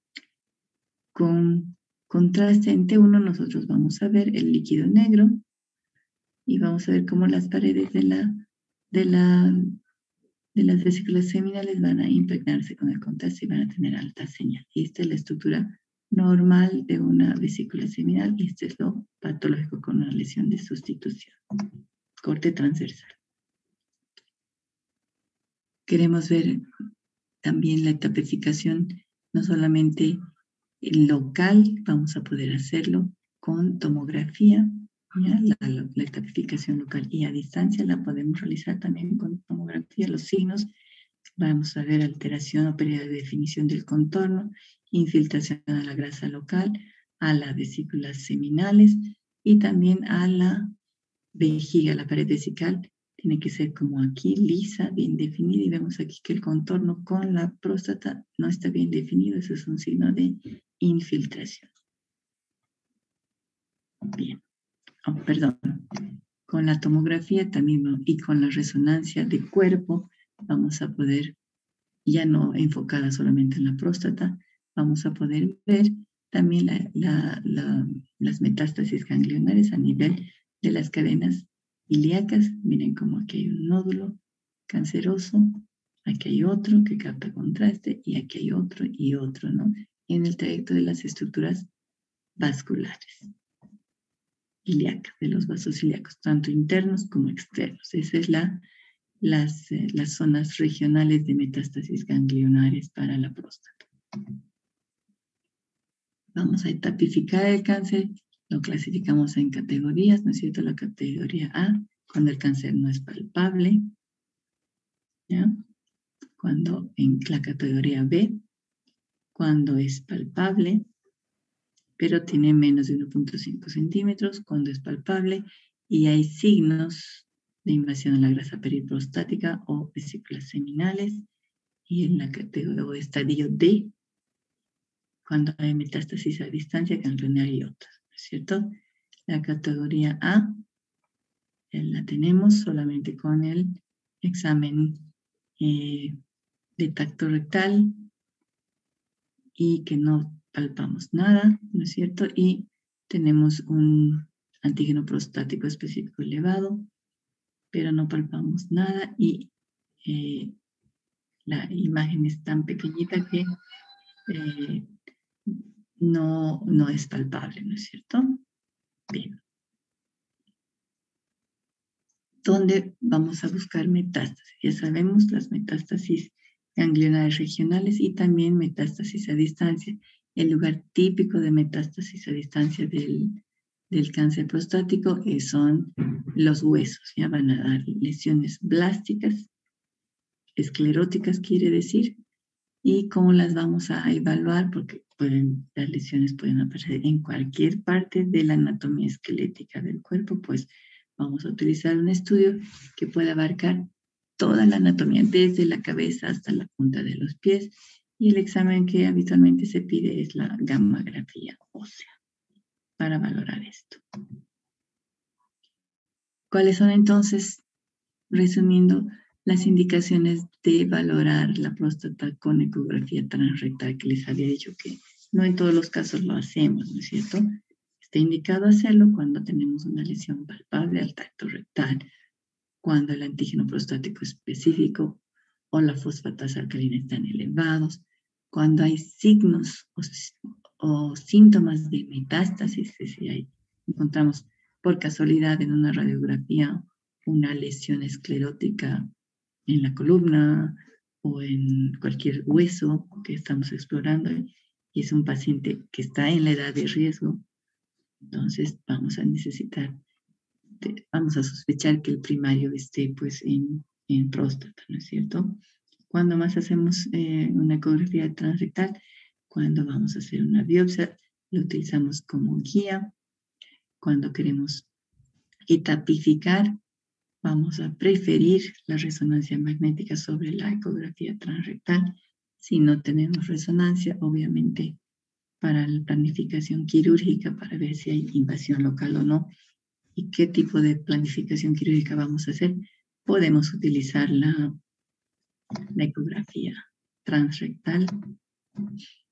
Con contraste en T uno nosotros vamos a ver el líquido negro y vamos a ver cómo las paredes de, la, de, la, de las vesículas seminales van a impregnarse con el contraste y van a tener alta señal. Y esta es la estructura normal de una vesícula seminal y este es lo patológico con una lesión de sustitución. Corte transversal. Queremos ver también la etapificación, no solamente local, vamos a poder hacerlo con tomografía, ¿ya? La, la, la etapificación local y a distancia la podemos realizar también con tomografía, los signos. Vamos a ver alteración o pérdida de definición del contorno, infiltración a la grasa local, a las vesículas seminales y también a la vejiga, la pared vesical. Tiene que ser como aquí, lisa, bien definida. Y vemos aquí que el contorno con la próstata no está bien definido. Eso es un signo de infiltración. Bien. Oh, perdón. Con la tomografía también y con la resonancia de cuerpo vamos a poder, ya no enfocada solamente en la próstata, vamos a poder ver también la, la, la, las metástasis ganglionares a nivel de las cadenas ilíacas. Miren como aquí hay un nódulo canceroso, aquí hay otro que capta contraste y aquí hay otro y otro, ¿no? En el trayecto de las estructuras vasculares ilíacas, de los vasos ilíacos, tanto internos como externos. Esa es la, las, eh, las zonas regionales de metástasis ganglionares para la próstata. Vamos a etapificar el cáncer. Lo clasificamos en categorías, ¿no es cierto? La categoría A, cuando el cáncer no es palpable, ¿ya? Cuando en la categoría B, cuando es palpable, pero tiene menos de uno punto cinco centímetros, cuando es palpable y hay signos de invasión a la grasa periprostática o vesículas seminales, y en la categoría o estadio D, cuando hay metástasis a distancia ganglionar y otras, ¿no es cierto? La categoría A la tenemos solamente con el examen eh, de tacto rectal y que no palpamos nada, ¿no es cierto? Y tenemos un antígeno prostático específico elevado, pero no palpamos nada y eh, la imagen es tan pequeñita que eh, no, no es palpable, ¿no es cierto? Bien. ¿Dónde vamos a buscar metástasis? Ya sabemos las metástasis ganglionares regionales y también metástasis a distancia. El lugar típico de metástasis a distancia del, del cáncer prostático eh, son los huesos. Ya van a dar lesiones blásticas, escleróticas quiere decir. ¿Y cómo las vamos a evaluar? Porque pueden, las lesiones pueden aparecer en cualquier parte de la anatomía esquelética del cuerpo, pues vamos a utilizar un estudio que pueda abarcar toda la anatomía, desde la cabeza hasta la punta de los pies. Y el examen que habitualmente se pide es la gammagrafía ósea para valorar esto. ¿Cuáles son entonces, resumiendo, las indicaciones de valorar la próstata con ecografía transrectal, que les había dicho que no en todos los casos lo hacemos, ¿no es cierto? Está indicado hacerlo cuando tenemos una lesión palpable al tacto rectal, cuando el antígeno prostático específico o la fosfatasa alcalina están elevados, cuando hay signos o, o síntomas de metástasis, es decir, hay, encontramos por casualidad en una radiografía una lesión esclerótica en la columna o en cualquier hueso que estamos explorando y es un paciente que está en la edad de riesgo, entonces vamos a necesitar, de, vamos a sospechar que el primario esté pues en, en próstata, ¿no es cierto? ¿Cuándo más hacemos eh, una ecografía transrectal? Cuando vamos a hacer una biopsia, lo utilizamos como guía. Cuando queremos etapificar, vamos a preferir la resonancia magnética sobre la ecografía transrectal. Si no tenemos resonancia, obviamente, para la planificación quirúrgica, para ver si hay invasión local o no, y qué tipo de planificación quirúrgica vamos a hacer, podemos utilizar la, la ecografía transrectal.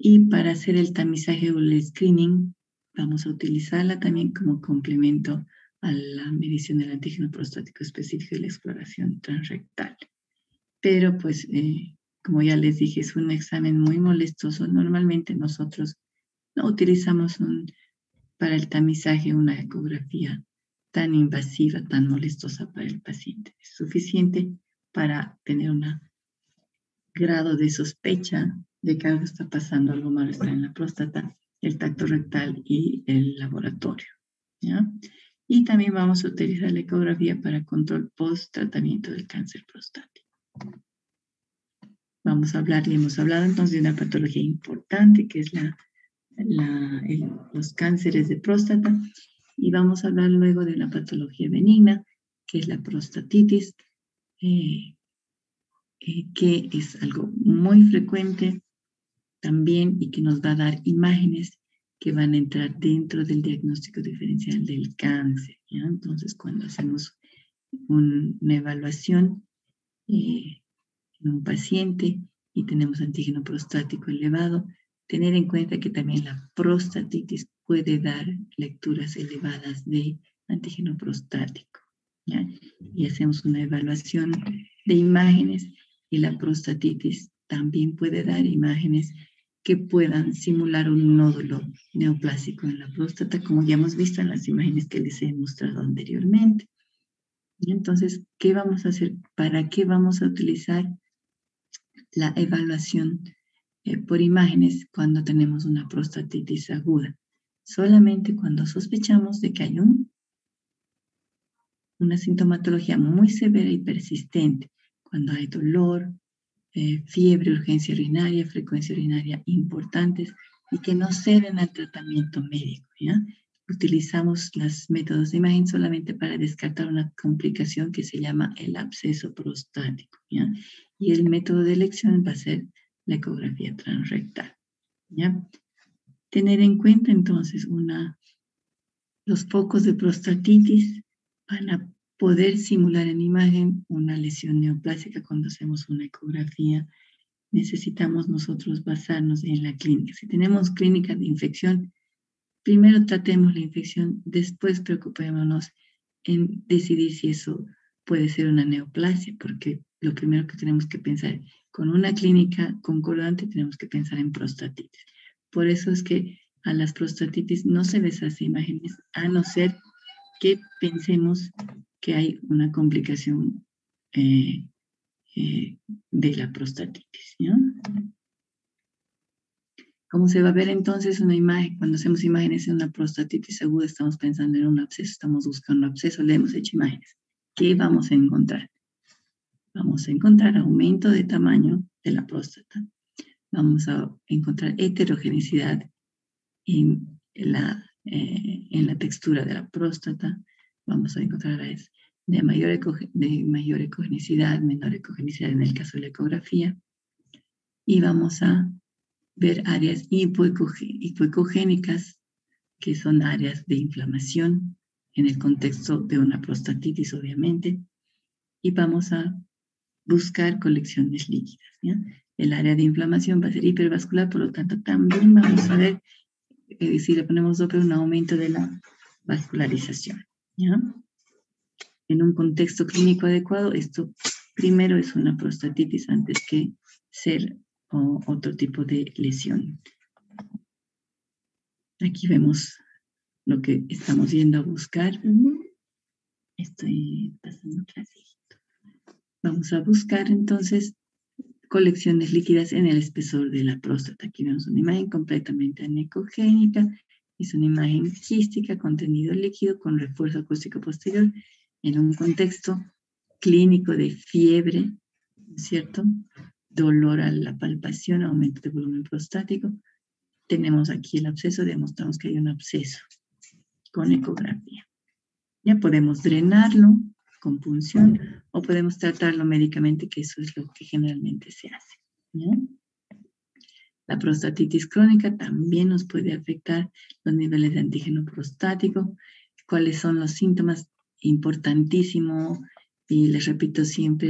Y para hacer el tamizaje o el screening, vamos a utilizarla también como complemento a la medición del antígeno prostático específico y la exploración transrectal. Pero pues, eh, como ya les dije, es un examen muy molestoso. Normalmente nosotros no utilizamos un, para el tamizaje una ecografía tan invasiva, tan molestosa para el paciente. Es suficiente para tener un grado de sospecha de que algo está pasando, algo malo está en la próstata, el tacto rectal y el laboratorio, ¿ya? Y también vamos a utilizar la ecografía para control post-tratamiento del cáncer prostático. Vamos a hablar, y hemos hablado entonces de una patología importante que es la, la, el, los cánceres de próstata, y vamos a hablar luego de una patología benigna que es la prostatitis, eh, eh, que es algo muy frecuente también y que nos va a dar imágenes que van a entrar dentro del diagnóstico diferencial del cáncer, ¿ya? Entonces, cuando hacemos un, una evaluación eh, en un paciente y tenemos antígeno prostático elevado, tener en cuenta que también la prostatitis puede dar lecturas elevadas de antígeno prostático, ¿ya? Y hacemos una evaluación de imágenes y la prostatitis también puede dar imágenes que puedan simular un nódulo neoplásico en la próstata, como ya hemos visto en las imágenes que les he mostrado anteriormente. Y entonces, ¿qué vamos a hacer? ¿Para qué vamos a utilizar la evaluación eh, por imágenes cuando tenemos una prostatitis aguda? Solamente cuando sospechamos de que hay un, una sintomatología muy severa y persistente, cuando hay dolor, eh, fiebre, urgencia urinaria, frecuencia urinaria importantes y que no ceden al tratamiento médico, ¿ya? Utilizamos los métodos de imagen solamente para descartar una complicación que se llama el absceso prostático, ¿ya? Y el método de elección va a ser la ecografía transrectal, ¿ya? Tener en cuenta entonces una, los focos de prostatitis van a poder simular en imagen una lesión neoplásica cuando hacemos una ecografía. Necesitamos nosotros basarnos en la clínica. Si tenemos clínica de infección, primero tratemos la infección, después preocupémonos en decidir si eso puede ser una neoplasia, porque lo primero que tenemos que pensar, con una clínica concordante tenemos que pensar en prostatitis. Por eso es que a las prostatitis no se les hace imágenes, a no ser que pensemos que hay una complicación eh, eh, de la prostatitis, ¿no? ¿Cómo se va a ver entonces una imagen? Cuando hacemos imágenes en una prostatitis aguda, estamos pensando en un absceso, estamos buscando un absceso, le hemos hecho imágenes. ¿Qué vamos a encontrar? Vamos a encontrar aumento de tamaño de la próstata. Vamos a encontrar heterogeneidad en la, eh, en la textura de la próstata. Vamos a encontrar áreas de mayor, ecoge, de mayor ecogenicidad, menor ecogenicidad en el caso de la ecografía. Y vamos a ver áreas hipoecogénicas, que son áreas de inflamación en el contexto de una prostatitis, obviamente. Y vamos a buscar colecciones líquidas, ¿ya? El área de inflamación va a ser hipervascular, por lo tanto, también vamos a ver, eh, si le ponemos doble, un aumento de la vascularización, ¿ya? En un contexto clínico adecuado, esto primero es una prostatitis antes que ser o otro tipo de lesión. Aquí vemos lo que estamos yendo a buscar. Estoy pasando clasito. Vamos a buscar entonces colecciones líquidas en el espesor de la próstata. Aquí vemos una imagen completamente anecogénica. Es una imagen quística, contenido líquido con refuerzo acústico posterior en un contexto clínico de fiebre, ¿cierto? Dolor a la palpación, aumento de volumen prostático. Tenemos aquí el absceso, demostramos que hay un absceso con ecografía. Ya podemos drenarlo con punción o podemos tratarlo médicamente, que eso es lo que generalmente se hace, ¿ya? La prostatitis crónica también nos puede afectar los niveles de antígeno prostático. ¿Cuáles son los síntomas? Importantísimo, y les repito siempre,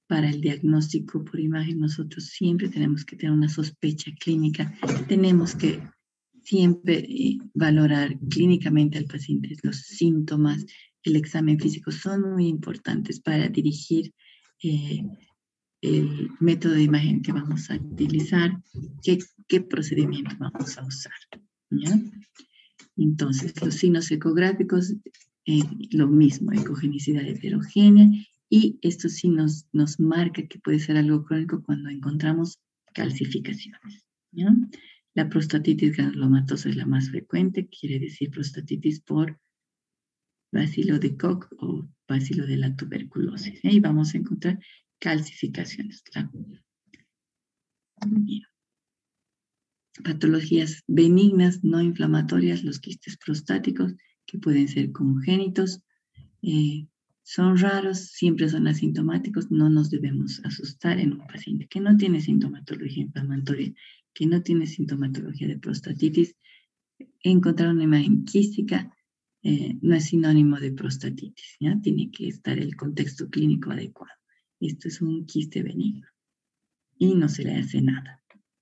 para el diagnóstico por imagen, nosotros siempre tenemos que tener una sospecha clínica. Tenemos que siempre eh, valorar clínicamente al paciente los síntomas. El examen físico son muy importantes para dirigir eh, el método de imagen que vamos a utilizar, qué, qué procedimiento vamos a usar, ¿ya? Entonces, los signos ecográficos, eh, lo mismo, ecogenicidad heterogénea, y esto sí nos, nos marca que puede ser algo crónico cuando encontramos calcificaciones, ¿ya? La prostatitis granulomatosa es la más frecuente, quiere decir prostatitis por bacilo de Koch o bacilo de la tuberculosis. Y vamos a encontrar calcificaciones. Claro. Bien. Patologías benignas, no inflamatorias, los quistes prostáticos, que pueden ser congénitos, eh, son raros, siempre son asintomáticos, no nos debemos asustar en un paciente que no tiene sintomatología inflamatoria, que no tiene sintomatología de prostatitis. Encontrar una imagen quística eh, no es sinónimo de prostatitis, ¿ya? Tiene que estar el contexto clínico adecuado. Esto es un quiste benigno y no se le hace nada.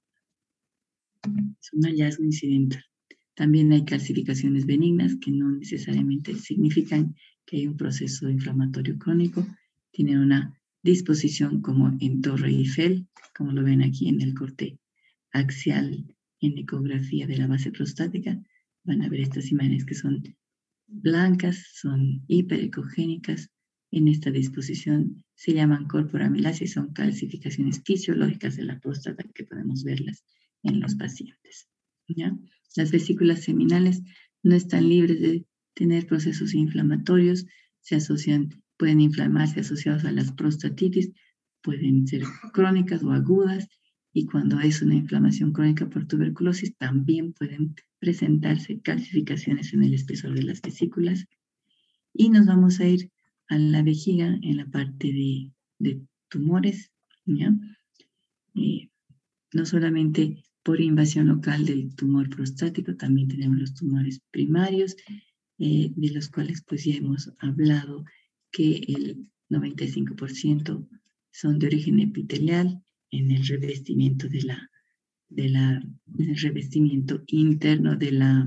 Es un hallazgo incidental. También hay calcificaciones benignas que no necesariamente significan que hay un proceso inflamatorio crónico. Tienen una disposición como en Torre Eiffel, como lo ven aquí en el corte axial en ecografía de la base prostática. Van a ver estas imágenes que son blancas, son hiperecogénicas. En esta disposición se llaman corporamilasis, son calcificaciones fisiológicas de la próstata que podemos verlas en los pacientes, ¿ya? Las vesículas seminales no están libres de tener procesos inflamatorios, se asocian, pueden inflamarse asociados a las prostatitis, pueden ser crónicas o agudas, y cuando es una inflamación crónica por tuberculosis también pueden presentarse calcificaciones en el espesor de las vesículas. Y nos vamos a ir a la vejiga en la parte de, de tumores, ¿ya? Eh, no solamente por invasión local del tumor prostático, también tenemos los tumores primarios, eh, de los cuales pues ya hemos hablado que el noventa y cinco por ciento son de origen epitelial en el revestimiento de la, de la, el revestimiento interno de la,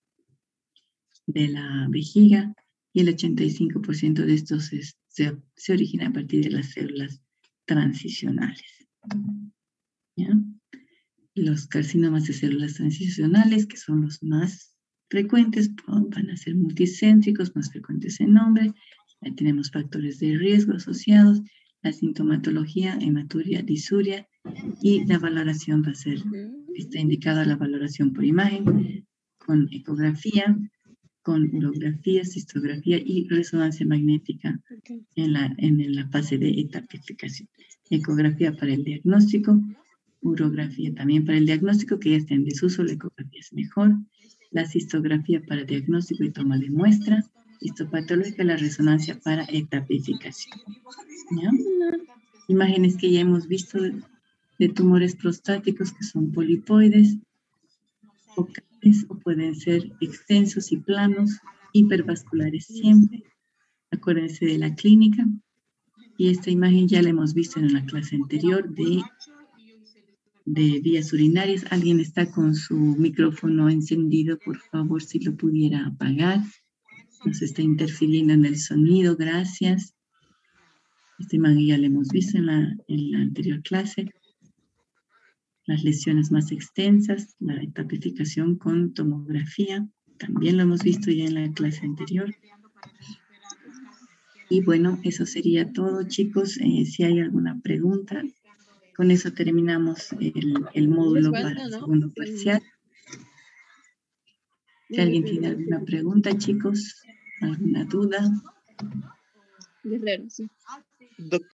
de la vejiga, y el ochenta y cinco por ciento de estos es, se, se origina a partir de las células transicionales, ¿ya? Los carcinomas de células transicionales, que son los más frecuentes, van a ser multicéntricos, más frecuentes en nombre. Ahí tenemos factores de riesgo asociados, la sintomatología, hematuria, disuria, y la valoración va a ser, está indicada la valoración por imagen, con ecografía, con urografía, cistografía y resonancia magnética en la, en la fase de etapificación. Ecografía para el diagnóstico, urografía también para el diagnóstico, que ya está en desuso, la ecografía es mejor. La cistografía para diagnóstico y toma de muestra. Histopatológica, la resonancia para etapificación, ¿ya? Imágenes que ya hemos visto de, de tumores prostáticos que son polipoides, focales, o pueden ser extensos y planos, hipervasculares siempre. Acuérdense de la clínica. Y esta imagen ya la hemos visto en la clase anterior de de vías urinarias. Alguien está con su micrófono encendido, por favor, si lo pudiera apagar. Nos está interfiriendo en el sonido, gracias. Esta imagen ya la hemos visto en la, en la anterior clase. Las lesiones más extensas, la etapificación con tomografía, también lo hemos visto ya en la clase anterior. Y bueno, eso sería todo, chicos. Eh, si hay alguna pregunta, con eso terminamos el, el módulo para el segundo parcial. Si alguien tiene alguna pregunta, chicos, alguna duda. Guerrero, sí.